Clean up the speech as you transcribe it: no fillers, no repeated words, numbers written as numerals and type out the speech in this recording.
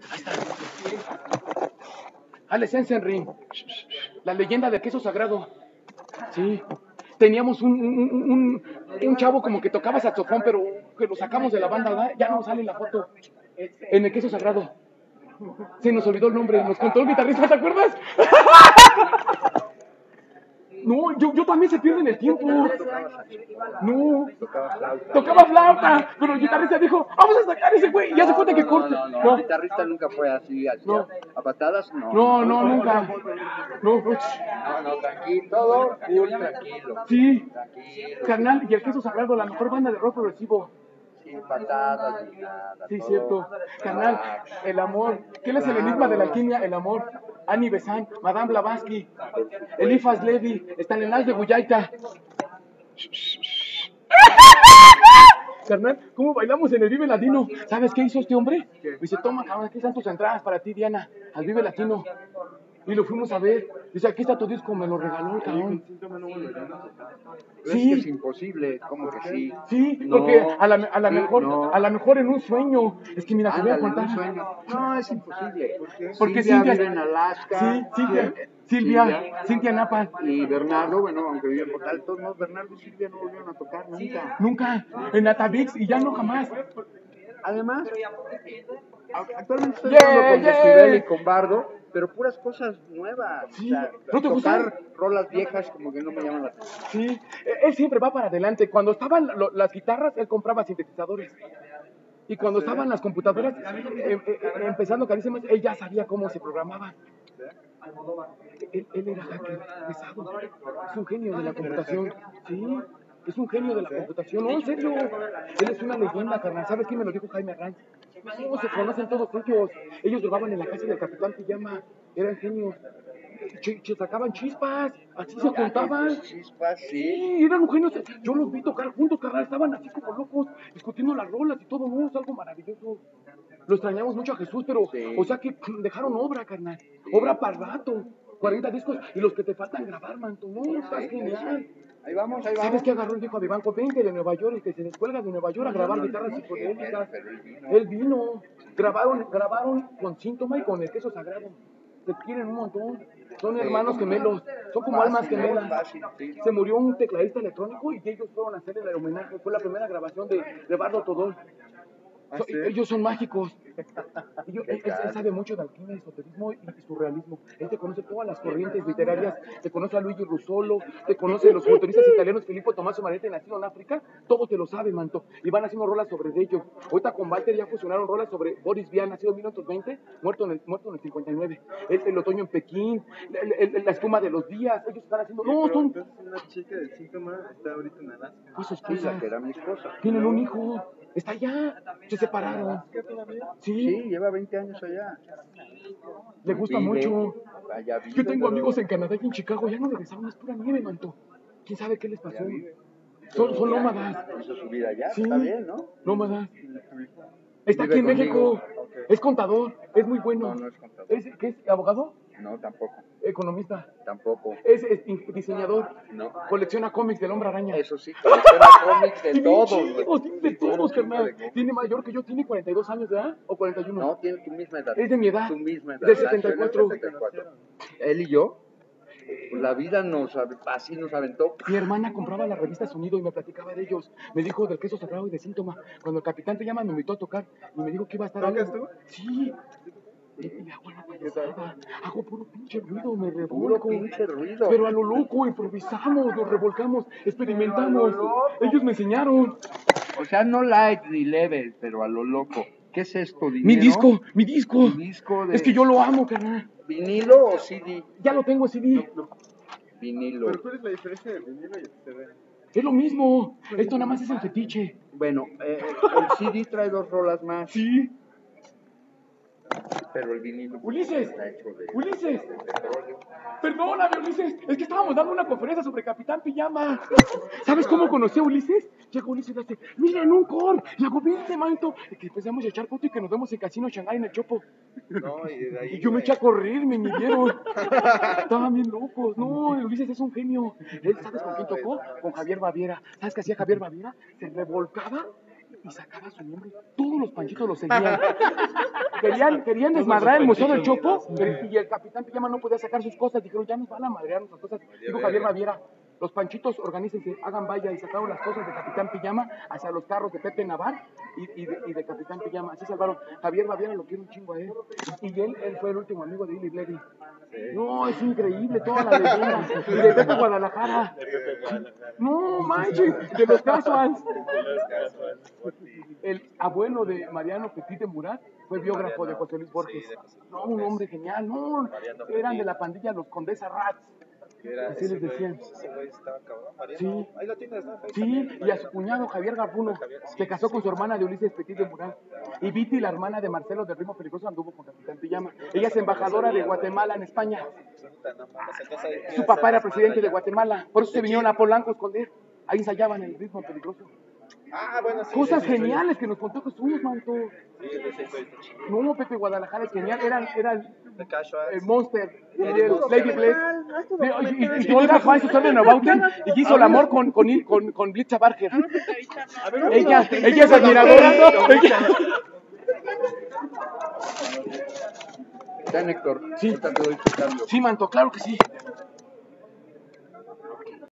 Ahí está. Alex Henry, la leyenda del queso sagrado. Sí. Teníamos un chavo como que tocaba saxofón, pero que lo sacamos de la banda, ¿verdad? Ya no sale en la foto. En el queso sagrado. Se nos olvidó el nombre, nos contó el guitarrista, ¿te acuerdas? No, yo también se pierde en el tiempo. No, tocaba flauta, pero el guitarrista dijo, vamos a sacar ese güey, y ya se cuenta que corte. No, el guitarrista nunca fue así, No. a patadas, no. No, nunca. No, Tranquilo, todo full, tranquilo. Sí, Tranquilo. carnal, y el queso sagrado, la mejor banda de rock progresivo. Sin patadas ni nada. Sí, todo. cierto. Carnal, el amor. ¿Quién es el enigma de la alquimia? El amor. Annie Besant, Madame Blavatsky, Eliphas Levi, Stanislas de Guyaita. Carnal, ¿cómo bailamos en el Vive Latino? ¿Sabes qué hizo este hombre? Me dice, toma, cabrón, aquí están tus entradas para ti, Diana, al Vive Latino. Y lo fuimos a ver. Dice, aquí está tu disco, me lo regaló el cabrón. Sí. Es imposible, ¿cómo que sí? Sí, porque a la mejor en un sueño. Es que mira, te voy a contar. Un sueño. No, es imposible. Porque Cintia vive en Alaska. Sí, Cintia Napa. Y Bernardo, bueno, aunque vive en Portal, todos modos, Bernardo y Silvia no volvieron a tocar nunca. Nunca. En Atavix y ya no jamás. Además, actualmente estoy hablando con Decibel y con Bardo, pero puras cosas nuevas. Sí. O sea, ¿No te tocar rolas viejas como que no me llaman la atención. Sí, él siempre va para adelante. Cuando estaban las guitarras, él compraba sintetizadores. Y cuando estaban las computadoras empezando carísimas, él ya sabía cómo se programaban. Él era hacker pesado. Es un genio de la computación. Sí, es un genio de la computación. No, en serio. Él es una leyenda, carnal. ¿Sabes quién me lo dijo? Jaime Arranz. No, se conocen todos ellos. Ellos drogaban en la casa del Capitán Pijama. Eran genios. Sacaban chispas, así se contaban. Chispas, sí, eran genios. Yo los vi tocar juntos, carnal. Estaban así como locos, discutiendo las rolas y todo. No, es algo maravilloso. Lo extrañamos mucho a Jesús, pero, o sea que dejaron obra, carnal. Obra para rato. 40 discos y los que te faltan grabar, manto. No, estás genial. Ahí vamos. ¿Sabes qué agarró el viejo Avivanco? 20 de Nueva York, el que se descuelga de Nueva York a grabar guitarras psicodélicas. Él vino. Grabaron con Síntoma y con el queso sagrado. Se quieren un montón. Son hermanos gemelos. Son como almas gemelas. Se murió un tecladista electrónico y ellos fueron a hacerle el homenaje. Fue la primera grabación de Bardo Todol. Ellos son mágicos. Él sabe mucho de alquimia, esoterismo y surrealismo. Él te conoce todas las corrientes literarias. Te conoce a Luigi Russolo, te conoce a los motoristas italianos Filippo Tommaso Marinetti, nacido en África. Todo te lo sabe, manto. Y van haciendo rolas sobre ellos. Ahorita con Walter ya fusionaron rolas sobre Boris Vian, nacido en 1920, muerto en el 59. El otoño en Pekín, la espuma de los días. Ellos están haciendo. No, son. Entonces una chica del Síntoma está ahorita en Alaska. Pues su esposa. Que era mi esposa. Tienen un hijo. Está allá. Se separaron. Sí, lleva 20 años allá. Le gusta mucho. Vive, yo tengo amigos en Canadá y en Chicago. Ya no regresaron. Es pura nieve, manto. ¿Quién sabe qué les pasó? Son nómadas. Hizo su vida allá. Sí, está bien, ¿no? Nómadas. Está aquí en México. Es contador. Es muy bueno. No es contador. ¿Qué es? ¿Abogado? No, tampoco. Economista. Tampoco. Es diseñador. No. Colecciona cómics del Hombre Araña. Eso sí, colecciona cómics de todos. De todos, carnal. Tiene mayor que yo, tiene 42 años, ¿verdad? ¿O 41? No, tiene tu misma edad. Es de mi edad. Tu misma edad. De 74. Él y yo, pues la vida así nos aventó. Mi hermana compraba la revista Sonido y me platicaba de ellos. Me dijo del queso sagrado y de Síntoma. Cuando el Capitán Pijama me invitó a tocar y me dijo que iba a estar ahí. ¿Tocas tú? Sí. Y hago la payasada. Hago puro pinche ruido, me Puro revolco. pinche ruido. Pero a lo loco, improvisamos, nos revolcamos, experimentamos. Ellos me enseñaron. O sea, no light ni leve, pero a lo loco. ¿Qué es esto, dinero? Mi disco. Es que yo lo amo, carnal. ¿Vinilo o CD? Ya lo tengo CD. Vinilo. ¿Pero cuál es la diferencia de vinilo y CD? Es lo mismo. Esto nada más es el fetiche. Bueno, el CD trae 2 rolas más. Sí. Pero el vinilo Ulises, está hecho de petróleo. Perdóname, Ulises, es que estábamos dando una conferencia sobre Capitán Pijama. ¿Sabes cómo conocí a Ulises? Llegó Ulises y dice, miren un cor. Y hago, vente, manto. Y que empezamos a echar foto y que nos vemos en Casino Shanghai en el Chopo. No, y de ahí. Y yo me eché a correr, me midieron. Estaban bien locos. No, Ulises es un genio. ¿Él sabes con quién tocó? Con Javier Baviera. ¿Sabes qué hacía Javier Baviera? Se revolcaba y sacaba su miembro. Todos los panchitos lo seguían. Querían desmadrar el Museo del Chopo y el Capitán Pijama no podía sacar sus cosas. Dijeron, ya nos van a madrear nuestras cosas. Dijo Javier Baviera, los panchitos organícense, hagan valla, y sacaron las cosas de Capitán Pijama hacia los carros de Pepe Navar y de Capitán Pijama. Así salvaron. Javier Baviera lo quiere un chingo a él. Y él fue el último amigo de Ili Bledy. No, es increíble toda la leyenda. Y de Pepe Guadalajara. No manches, de los Casuals. El abuelo de Mariano Petit de Murat fue biógrafo de José Luis Borges. No, un hombre genial. No, eran de la pandilla Los Condesa Rats. Así les decían. Sí, Ahí lo tienes, ¿no? sí, y a su cuñado Javier Garpuno se casó con su hermana de Ulises Petit de Murat. Y Viti, la hermana de Marcelo de Ritmo Peligroso, anduvo con Capitán Pijama. Ella es embajadora de Guatemala en España. Su papá era presidente de Guatemala. Por eso se vinieron a Polanco a esconder. Ahí ensayaban el Ritmo Peligroso. Ah, bueno, sí. Cosas geniales que nos contó Jesús, manto. No, Pepe Guadalajara es genial. Era el Monster, el Lady Blade. Y Olga Juan Susana Neubauten, y hizo el amor con Blitza Barger. Ella es admiradora. Ya, Héctor. Sí. Ahorita te doy tu cambio. Sí, manto, claro que sí.